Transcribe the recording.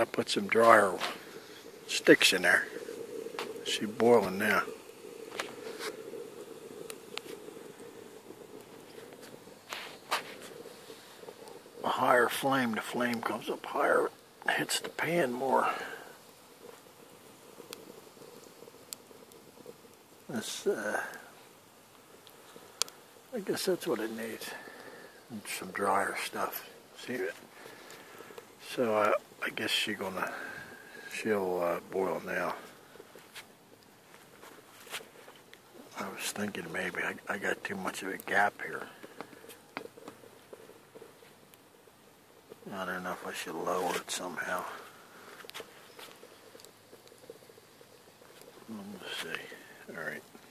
I put some drier sticks in there. She's boiling now. A higher flame, the flame comes up higher, hits the pan more. This, I guess that's what it needs. And some drier stuff. See it? So I guess she'll boil now. I was thinking maybe I got too much of a gap here. I don't know if I should lower it somehow. Let's see. All right.